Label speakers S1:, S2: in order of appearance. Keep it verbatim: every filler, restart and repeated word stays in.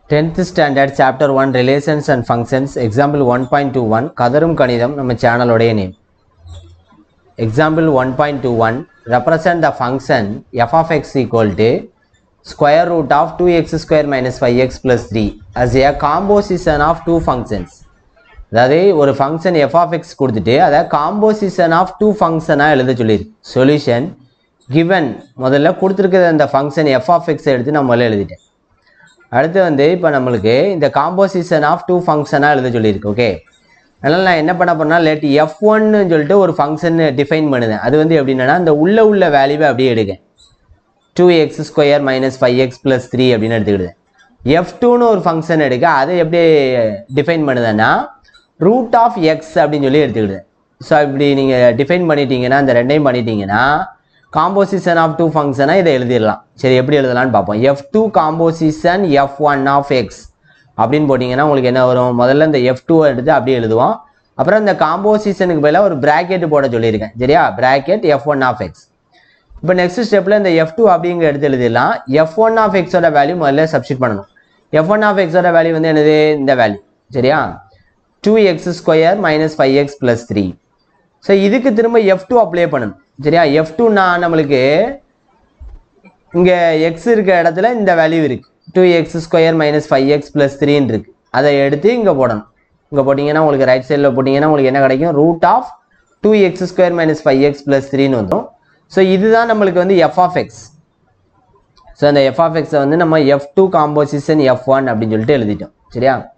S1: tenth standard chapter one relations and functions example one point two one கதரும் கணிதம் நம்ம சேனலோட name. example one point two one represent the function f of x equal to square root of two x square minus five x plus three as a composition of two functions. அதாவது ஒரு function f of x கொடுத்துட்டு அதை composition of two functionஆ எழுத சொல்லிருக்கு. Solution given முதல்ல கொடுத்திருக்கிற அந்த function f of x எடுத்து நான் முதல்ல எழுதிட்டேன். அடுத்து வந்து இப்போ நம்மளுக்கு இந்த காம்போசிஷன் ஆஃப் டூ ஃபங்க்ஷனாக எழுத சொல்லியிருக்கு. ஓகே, அதனால் நான் என்ன பண்ண போறேன்னா லெட் எஃப் ஒன்னு சொல்லிட்டு ஒரு ஃபங்க்ஷன் டிஃபைன் பண்ணுதேன். அது வந்து எப்படின்னா இந்த உள்ள உள்ள வேல்யூவை அப்படியே எடுங்க. Two X square minus five X plus three அப்படின்னு எடுத்துக்கிடுதேன். எஃப் டூன்னு ஒரு ஃபங்க்ஷன் எடுக்க அதை எப்படி டிஃபைன் பண்ணுதேன்னா ரூட் ஆஃப் எக்ஸ் அப்படின்னு சொல்லி எடுத்துக்கிடுதேன். ஸோ இப்படி நீங்கள் டிஃபைன் பண்ணிட்டீங்கன்னா இந்த ரெண்டையும் பண்ணிட்டீங்கன்னா காம்போசிஷன் ஆஃப் டூ ஃபங்க்ஷனாக இதை எழுதிடலாம். சரி, எப்படி எழுதலான்னு பார்ப்போம். F two composition F one of X அப்படின்னு போட்டிங்கன்னா உங்களுக்கு என்ன வரும்? முதல்ல இந்த எஃப் டூ எடுத்து அப்படியே எழுதுவோம். அப்புறம் இந்த காம்போசிஷனுக்கு பதிலாக ஒரு பிராக்கெட் போட சொல்லியிருக்கேன். சரியா, bracket F one of X. இப்போ நெக்ஸ்ட் ஸ்டெப்பில் இந்த எஃப் டூ அப்படிங்கிற எடுத்து எழுதிடலாம். எஃப் ஒன் ஆஃப் எக்ஸோட வேல்யூ முதல்ல சப்ஸ்டிட் பண்ணணும். எஃப் ஒன் ஆஃப் எக்ஸோட வேல்யூ வந்து என்னது? இந்த வேல்யூ. சரியா, two X square minus five X plus three. So இதுக்கு திரும்ப எஃப் டூ அப்ளை பண்ணணும். சரியா, எஃப் டூ நான் நம்மளுக்கு இங்கே எக்ஸ் இருக்க இடத்துல இந்த வேல்யூ இருக்கு, two X square minus five X plus த்ரீன்னு இருக்கு. அதை எடுத்து இங்கே போடணும். இங்கே போட்டிங்கன்னா உங்களுக்கு ரைட் சைடில் போட்டிங்கன்னா உங்களுக்கு என்ன கிடைக்கும்? Root of two X square minus five X plus த்ரீன்னு வந்துடும். ஸோ இதுதான் நம்மளுக்கு வந்து எஃப் ஆஃப் எக்ஸ். ஸோ அந்த எஃப் ஆஃப் எக்ஸை வந்து நம்ம F two composition F one அப்படின்னு சொல்லிட்டு எழுதிட்டோம். சரியா.